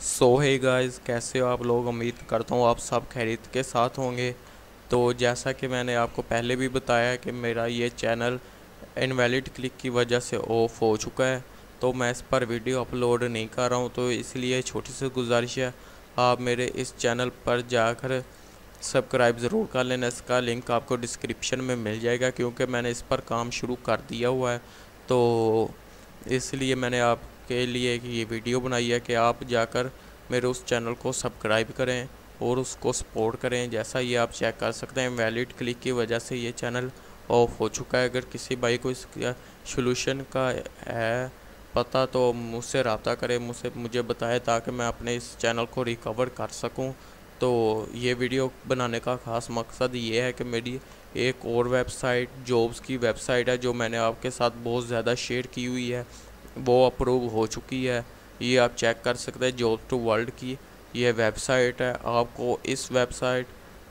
सो hey guys, कैसे हो आप लोग। उम्मीद करता हूँ आप सब खैरियत के साथ होंगे। तो जैसा कि मैंने आपको पहले भी बताया कि मेरा ये चैनल इनवैलिड क्लिक की वजह से ऑफ हो चुका है, तो मैं इस पर वीडियो अपलोड नहीं कर रहा हूँ। तो इसलिए छोटी सी गुजारिश है, आप मेरे इस चैनल पर जाकर सब्सक्राइब ज़रूर कर लेना। इसका लिंक आपको डिस्क्रिप्शन में मिल जाएगा, क्योंकि मैंने इस पर काम शुरू कर दिया हुआ है। तो इसलिए मैंने आपके लिए ये वीडियो बनाई है कि आप जाकर मेरे उस चैनल को सब्सक्राइब करें और उसको सपोर्ट करें। जैसा ये आप चेक कर सकते हैं, वैलिड क्लिक की वजह से ये चैनल ऑफ हो चुका है। अगर किसी भाई को इसका सोल्यूशन का है पता तो मुझसे रब्ता करें, मुझे बताएं, ताकि मैं अपने इस चैनल को रिकवर कर सकूं। तो ये वीडियो बनाने का ख़ास मकसद ये है कि मेरी एक और वेबसाइट, जॉब्स की वेबसाइट है, जो मैंने आपके साथ बहुत ज़्यादा शेयर की हुई है, वो अप्रूव हो चुकी है। ये आप चेक कर सकते हैं, जॉब टू वर्ल्ड की ये वेबसाइट है। आपको इस वेबसाइट,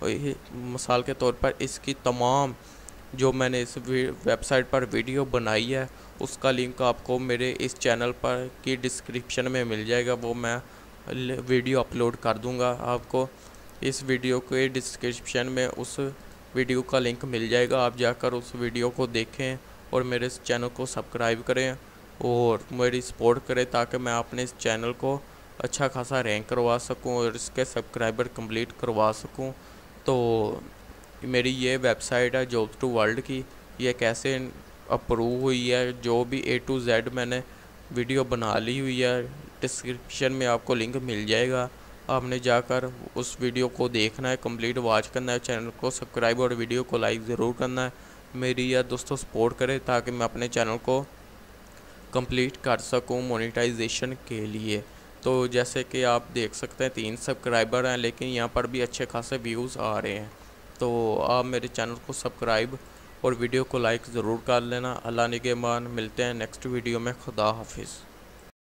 मिसाल के तौर पर इसकी तमाम जो मैंने इस वेबसाइट पर वीडियो बनाई है, उसका लिंक आपको मेरे इस चैनल पर की डिस्क्रिप्शन में मिल जाएगा। वो मैं वीडियो अपलोड कर दूंगा। आपको इस वीडियो के डिस्क्रिप्शन में उस वीडियो का लिंक मिल जाएगा। आप जाकर उस वीडियो को देखें और मेरे इस चैनल को सब्सक्राइब करें और मेरी सपोर्ट करें, ताकि मैं अपने इस चैनल को अच्छा खासा रैंक करवा सकूं और इसके सब्सक्राइबर कंप्लीट करवा सकूं। तो मेरी ये वेबसाइट है जॉब टू वर्ल्ड की, ये कैसे अप्रूव हुई है, जो भी A to Z मैंने वीडियो बना ली हुई है, डिस्क्रिप्शन में आपको लिंक मिल जाएगा। आपने जाकर उस वीडियो को देखना है, कंप्लीट वॉच करना है, चैनल को सब्सक्राइब और वीडियो को लाइक ज़रूर करना है। मेरी यह दोस्तों सपोर्ट करें, ताकि मैं अपने चैनल को कंप्लीट कर सकूं मोनेटाइजेशन के लिए। तो जैसे कि आप देख सकते हैं 3 सब्सक्राइबर हैं, लेकिन यहाँ पर भी अच्छे खासे व्यूज़ आ रहे हैं। तो आप मेरे चैनल को सब्सक्राइब और वीडियो को लाइक ज़रूर कर लेना। अल्लाह निगहबान, मिलते हैं नेक्स्ट वीडियो में। खुदा हाफिज़।